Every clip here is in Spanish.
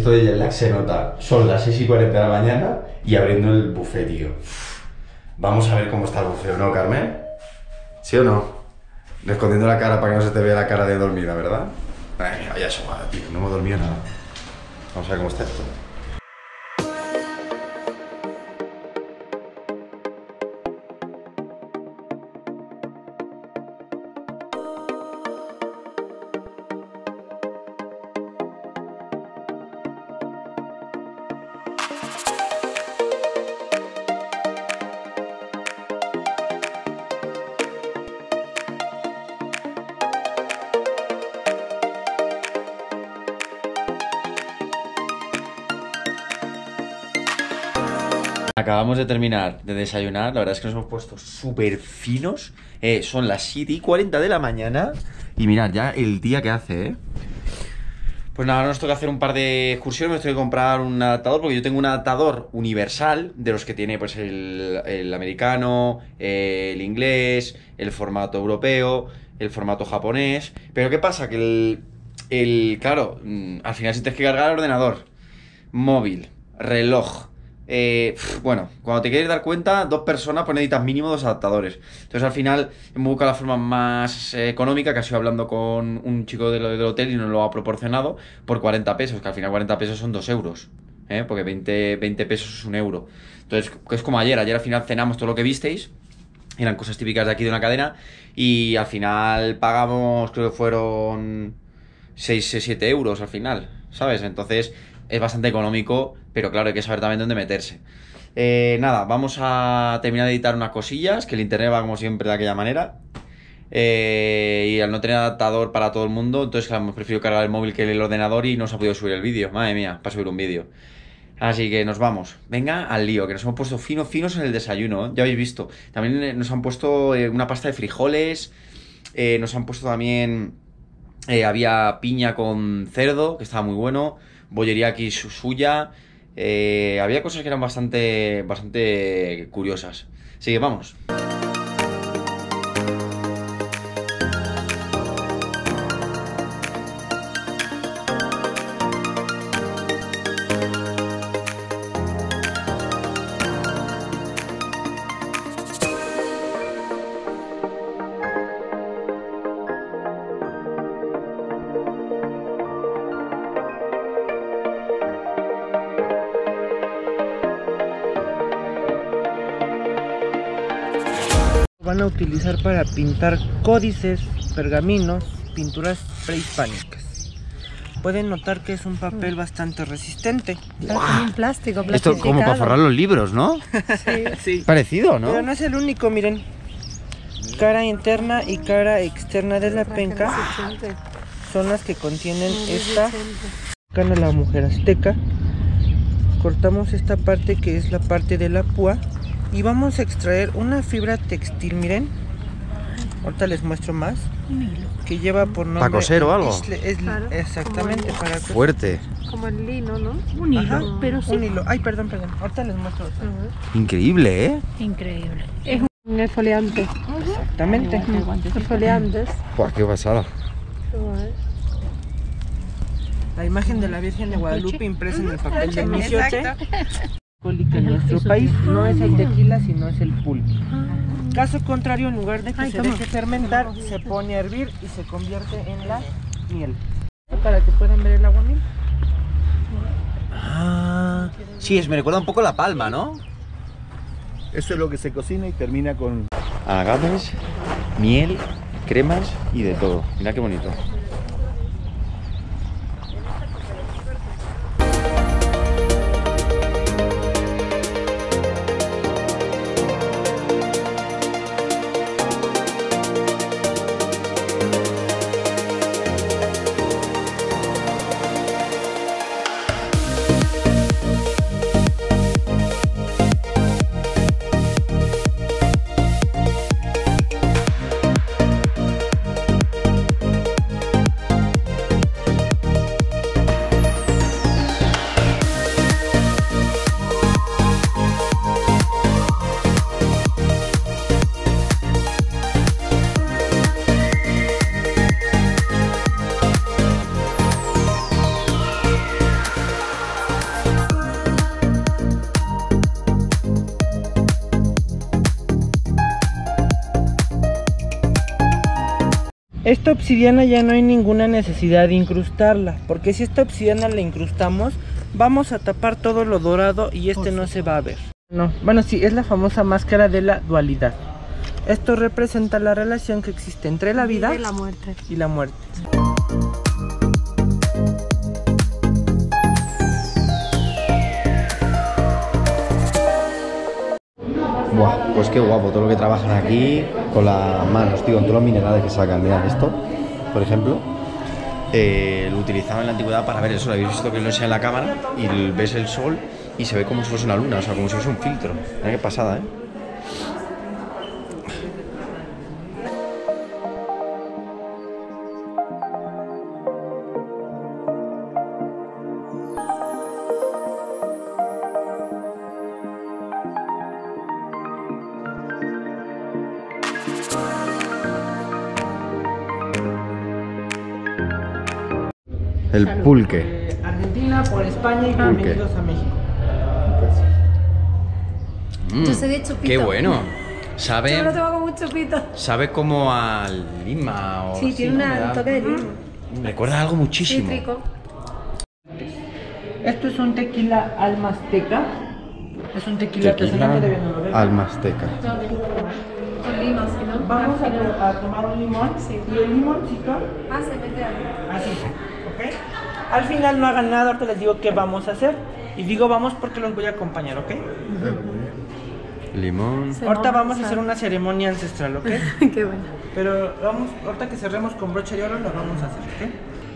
esto de jet lag se nota. Son las 6:40 de la mañana y abriendo el buffet, tío. Vamos a ver cómo está el buffet, ¿no, Carmen? ¿Sí o no? Escondiendo la cara para que no se te vea la cara de dormida, ¿verdad? Ay, mira, ya es igual, tío. No hemos dormido nada. Vamos a ver cómo está esto. Acabamos de terminar de desayunar, la verdad es que nos hemos puesto súper finos. Son las 7:40 de la mañana y mirad ya el día que hace, ¿eh? Pues nada, ahora nos toca hacer un par de excursiones, me tengo que comprar un adaptador porque yo tengo un adaptador universal de los que tiene pues el americano, el inglés, el formato europeo, el formato japonés. Pero ¿qué pasa? Que claro, al final si tienes que cargar el ordenador, móvil, reloj. Bueno, cuando te quieres dar cuenta, 2 personas, pues necesitas mínimo 2 adaptadores. Entonces al final hemos buscado la forma más económica, que ha sido hablando con un chico del hotel y nos lo ha proporcionado por 40 pesos, que al final 40 pesos son 2 euros, porque 20 pesos es 1 euro. Entonces, que es como ayer al final cenamos todo lo que visteis, eran cosas típicas de aquí de una cadena, y al final pagamos, creo que fueron 6-7 euros al final, ¿sabes? Entonces es bastante económico, pero claro, hay que saber también dónde meterse. Nada, vamos a terminar de editar unas cosillas, que el internet va como siempre de aquella manera. Y al no tener adaptador para todo el mundo, entonces claro, hemos preferido cargar el móvil que el ordenador y no se ha podido subir el vídeo. Madre mía, para subir un vídeo. Así que nos vamos. Venga al lío, que nos hemos puesto finos en el desayuno, ¿eh? Ya habéis visto. También nos han puesto una pasta de frijoles. Nos han puesto también... había piña con cerdo, que estaba muy bueno. Bollería aquí suya. Había cosas que eran bastante curiosas. Así que vamos. Van a utilizar para pintar códices, pergaminos, pinturas prehispánicas. Pueden notar que es un papel bastante resistente. Está como un plástico, Esto como para forrar los libros, ¿no? Sí. Sí. Parecido, ¿no? Pero no es el único, miren. Cara interna y cara externa de la penca son las que contienen esta. Acá en la mujer azteca. Cortamos esta parte que es la parte de la púa. Y vamos a extraer una fibra textil, miren. Ahorita les muestro más. Que lleva por nombre... ¿Para coser o algo? Claro, exactamente, para coser. Fuerte. Como el lino, ¿no? Un hilo, Ajá, pero sí. un hilo. Ay, perdón. Ahorita les muestro. Increíble, ¿eh? Increíble. Es Un esfoliante. Exactamente. Esfoliantes. Buah, qué pasada. La imagen de la Virgen de Guadalupe impresa en el papel de misiote. En nuestro país no es el tequila, sino es el pulque. Caso contrario, en lugar de que se deje fermentar, se pone a hervir y se convierte en la miel. Para que puedan ver el aguamiel. Ah, sí, me recuerda un poco la palma, ¿no? Eso es lo que se cocina y termina con... Agaves, miel, cremas y de todo. Mira qué bonito. Esta obsidiana ya no hay ninguna necesidad de incrustarla, porque si esta obsidiana la incrustamos, vamos a tapar todo lo dorado y no se va a ver. No, bueno, sí, es la famosa máscara de la dualidad. Esto representa la relación que existe entre la vida Y la muerte. y la muerte. Buah, pues qué guapo todo lo que trabajan aquí con las manos, tío, con todos los minerales que sacan. Mirad esto, por ejemplo, lo utilizaban en la antigüedad para ver el sol. Habéis visto que lo enseña en la cámara y ves el sol y se ve como si fuese una luna, o sea, como si fuese un filtro. Mira qué pasada, ¿eh? El pulque. Argentina por España y Pulque. bienvenidos a México. Yo soy de chupito. Qué bueno. Yo me lo Sabe, tomo con un chupito. sabe como a lima o Sí, así, tiene ¿no? Me un da- toque de lima. Me recuerda algo muchísimo. Cítrico. Esto es un tequila alma azteca. Es un tequila artesanal que todavía no lo veo. Alma azteca. Con lima, si no. Vamos a tomar un limón y el limoncito Ah, se mete ahí. así, ¿ok? Al final no hagan nada, ahorita les digo qué vamos a hacer. Y digo vamos porque los voy a acompañar, ¿ok? Limón. Ahorita vamos a hacer una ceremonia ancestral, ¿ok? Qué bueno. Pero vamos, ahorita que cerremos con broche de oro lo vamos a hacer, ¿ok?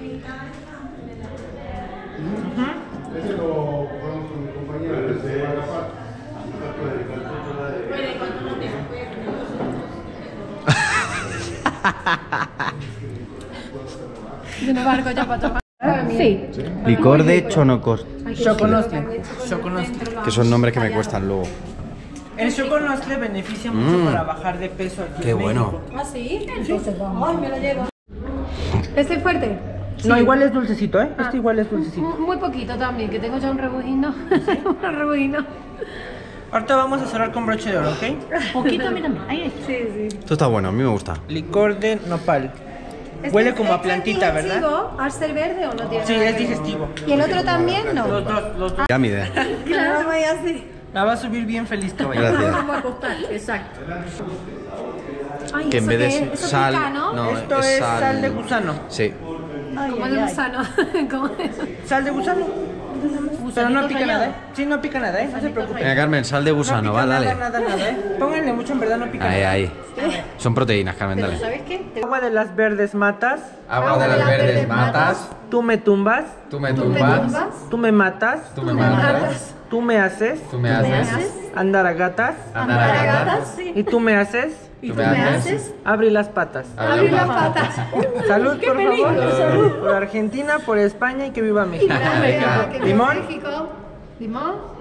Yo no barco ya para tomar. Sí. Licor de Chonocos, Choconostle. Choconostle. que son nombres que me cuestan luego. El choconostle beneficia mucho para bajar de peso aquí Qué en bueno. México. ¿Ah, sí? Ay, me lo llevo. ¿Este es fuerte? No, igual es dulcecito, ¿eh? Este igual es dulcecito. Muy poquito también, que tengo ya un rebujino. Un rebujino. Ahorita vamos a cerrar con broche de oro, ¿ok? Poquito, mira. Ahí sí, sí. Esto está bueno, a mí me gusta. Licor de nopal. Huele como a plantita, ¿verdad? ¿Digestivo? ¿Al ser verde o no tiene Sí, nada es que ver? digestivo. ¿Y el otro también? No. Los dos. Pirámide. Claro, vaya así. La va a subir bien feliz, caballero. Gracias. Vamos a acostar, exacto. Ay, Que en ¿eso vez de qué es? ser ¿Eso sal, pica, no? no, Esto es sal de gusano. Sí. Como de gusano. ¿Cómo es? Sal de gusano. Pero no pica nada, ¿eh? Sí, no pica nada, ¿eh? No se preocupen. Venga, Carmen, sal de gusano, no va, pica dale. nada, ¿eh? Pónganle mucho, en verdad no pica Ahí, nada. ahí. Son proteínas, Carmen, Pero dale. ¿sabes qué? Agua de las verdes matas. Agua de las verdes matas, Tú me tumbas. tú me tumbas, Tú me matas. tú me matas, Tú me haces. tú me haces, Andar a gatas. andar a gatas, gatas, sí. Y tú me haces. Y tú me haces Abrir las patas. abrir las patas. Salud, por peligro, favor. salud. Por Argentina, por España y que viva México. Venga, que ¿Limón? México. ¿Limón?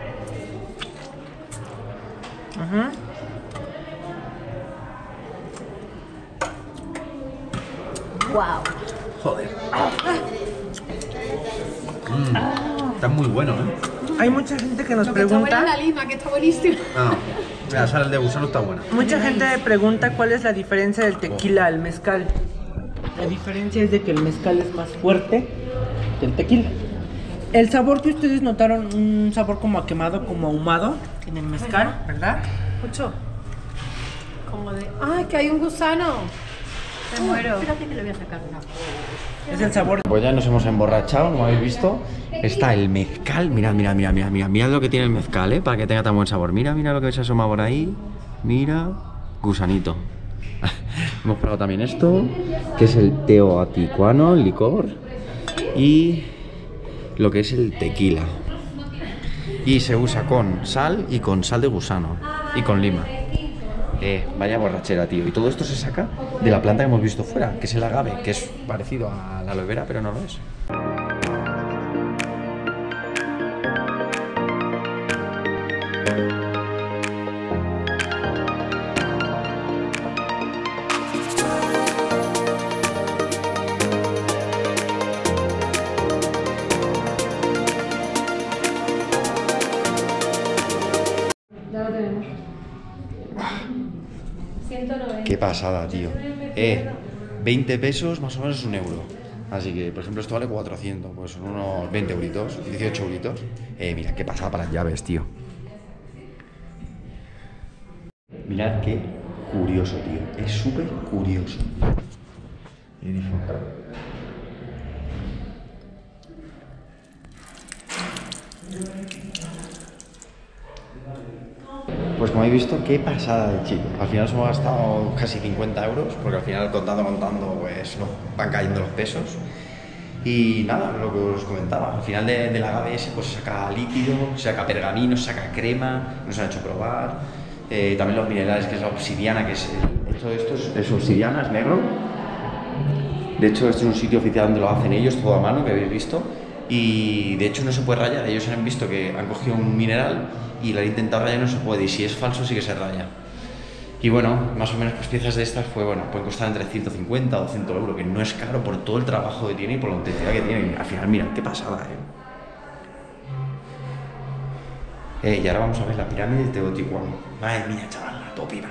Ajá. Wow. Joder. Está muy bueno, ¿eh? Hay mucha gente que nos Lo que está buena es pregunta. la lima, que está buenísima. No, la sal de gusano está buena. Mucha gente me pregunta cuál es la diferencia del tequila al mezcal. La diferencia es de que el mezcal es más fuerte que el tequila. El sabor que ustedes notaron, un sabor como a quemado, como ahumado en el mezcal, ¿verdad? Escucho. Como de. ¡Ay, que hay un gusano! Me muero. Espérate que le voy a sacar una. Es el sabor. Pues ya nos hemos emborrachado, como habéis visto. Está el mezcal. Mirad, mirad, mirad, mirad, mirad. Mirad lo que tiene el mezcal, ¿eh? Para que tenga tan buen sabor. Mira, mira lo que se asoma por ahí. Mira. Gusanito. Hemos probado también esto, que es el teotihuacano, el licor. Y lo que es el tequila. Y se usa con sal y con sal de gusano. Y con lima. Vaya borrachera, tío. Y todo esto se saca de la planta que hemos visto fuera, que es el agave, que es parecido a la aloe vera, pero no lo es. Ya lo tenemos. 190. Qué pasada, tío. 20 pesos más o menos es 1 euro. Así que, por ejemplo, esto vale 400, pues son unos 20 euritos, 18 euritos. Mira, qué pasada para las llaves, tío. Mirad qué curioso, tío. Es súper curioso. Pues como habéis visto, qué pasada de chico. Al final nos hemos gastado casi 50 euros, porque al final contando, pues no, van cayendo los pesos. Y nada, lo que os comentaba, al final del agave ese pues se saca líquido, se saca pergamino, se saca crema, nos han hecho probar. También los minerales, que es la obsidiana, que es esto es obsidiana, es negro. De hecho, este es un sitio oficial donde lo hacen ellos, todo a mano, que habéis visto. Y de hecho no se puede rayar, ellos han visto que han cogido un mineral y lo han intentado rayar y no se puede, y si es falso sí que se raya. Y bueno, más o menos pues piezas de estas pues bueno, pueden costar entre 150 o 200 euros, que no es caro por todo el trabajo que tiene y por la autenticidad que tiene. Y al final, mira, qué pasada, y ahora vamos a ver la pirámide de Teotihuacán. Madre mía, chaval, la topina.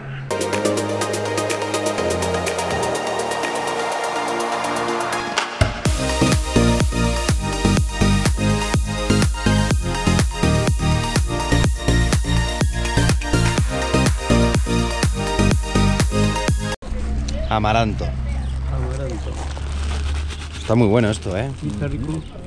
Amaranto. Amaranto. Está muy bueno esto, Está rico.